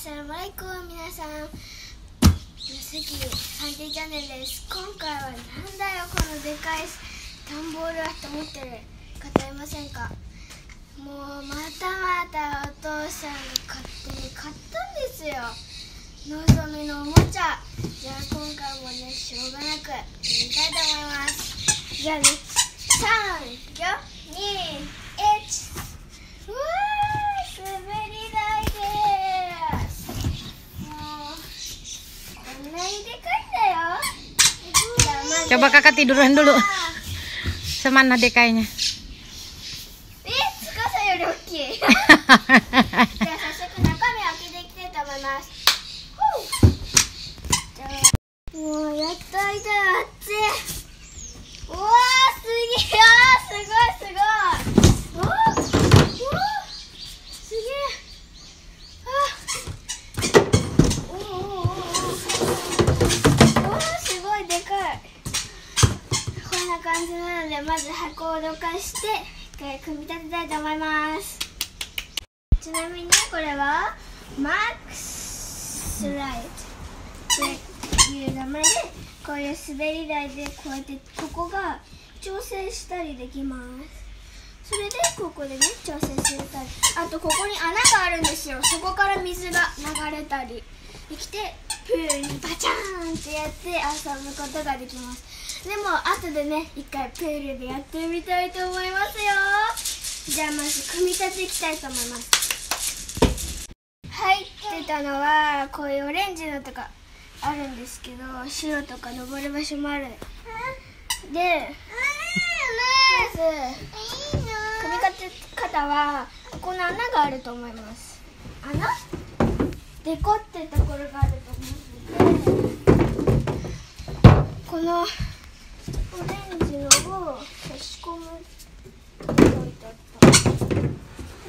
Assalamualaikum 皆さん、関サンティチャンネルです。今回はなんだよこのでかい段ボールはと思ってる方いませんか？もうまたお父さんが勝手に買ったんですよ、のぞみのおもちゃ。じゃあ今回もね、しょうがなくやりたいと思います。じゃあね、3、4、2、1。うわー、滑り台です。もうこんなにでかいんだよ。 Coba kakak tiduran dulu. Semana dekainya? 司より大きい。じゃあ早速中身を開けていきたいと思います。もうやっと開いたらあっち。うわー、すげえ。すごい。すげえ。すごいでかい。こんな感じなので、まず箱をどかして一回組み立てたいと思います。ちなみにこれはマックスライドっていう名前で、こういう滑り台でこうやってここが調整したりできます。それでここでね、調整するたり、あとここに穴があるんですよ。そこから水が流れたりできて、プールにバチャーンってやって遊ぶことができます。でも後でね、一回プールでやってみたいと思いますよ。じゃあまず組み立てていきたいと思います。入ってたのはこういうオレンジのとかあるんですけど、白とか登る場所もある。で、まず組み立て方はここの穴があると思います。穴？デコってところがあると思うので、このオレンジのを差し込むと置いてあった。これを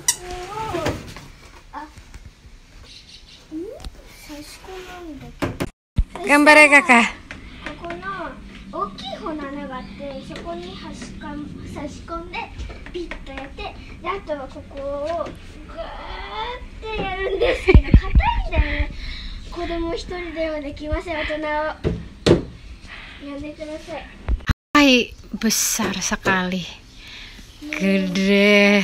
差し込むんだけど。 Gambar ya kakak. ここの大きい方の穴があって、そこに差し込んでピッとやって、であとはここをグーってやるんですけど、硬いんだよね。子供一人ではできません。大人をやんでください。 Hai, besar sekali. Gede.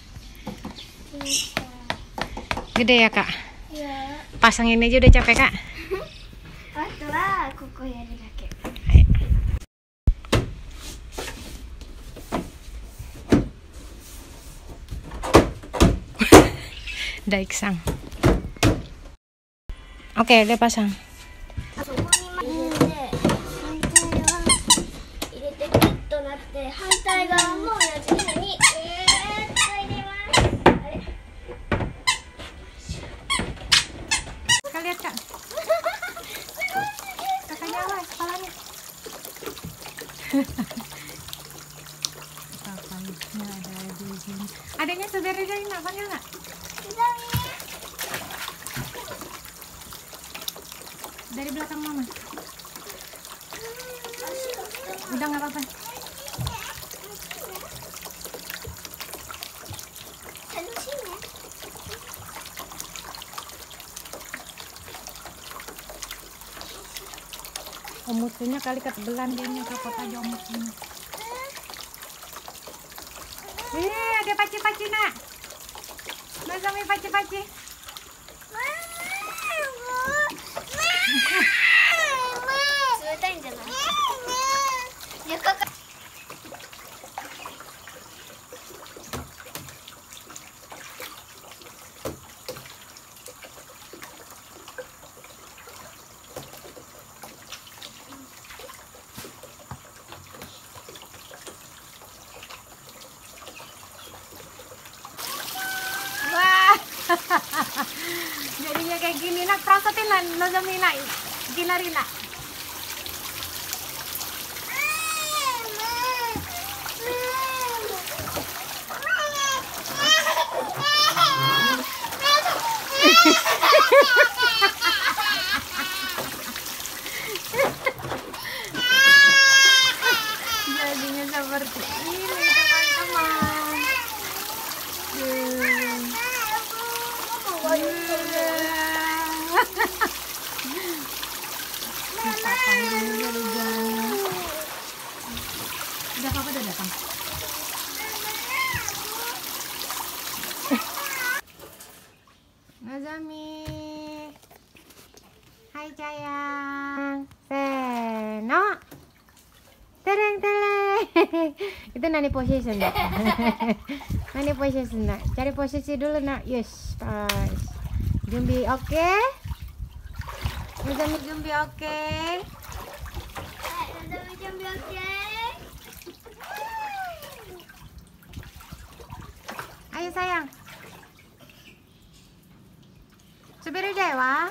Gede ya kak? Ya. Pasang ini aja udah capek kak? あとはここやるだけ。 Daiksang. Oke, udah pasang. そこに入れて、反対側入れてピッとなって、反対側も同じように入れます。あれ Kakak lihat kak. Kakaknya apa? Kepalanya. Kepalanya ada di sini. Adanya saudara dari nak panggil nggak? Dari belakang mama. Udah nggak apa-apa. Omusunya kali ketebelan kayaknya, copot aja omusunya. Ada paci-paci nak. Nozomi paci-paci. 冷たいんじゃない？いや、かか Jadinya kayak gini nak, prosotin lah Nozomi nak, Ginari nak. Jadinya seperti ini teman-teman. Kita panggil Rizalnya. Udah papa udah datang. Nazami. Hai sayang. Seno. Tereng tereng. Itu nani position nak. Nani position nak. Cari posisi dulu nak. Yes, pas. Jumbi oke. Nazami jumbi oke. Nazami jumbi oke. Ayo sayang. Subiri Dewa.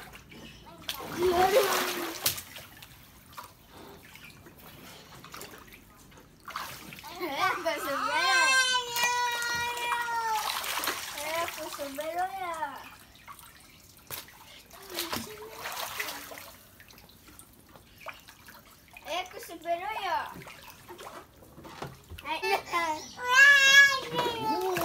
Aku sebelum ya. Aku sebelum ya.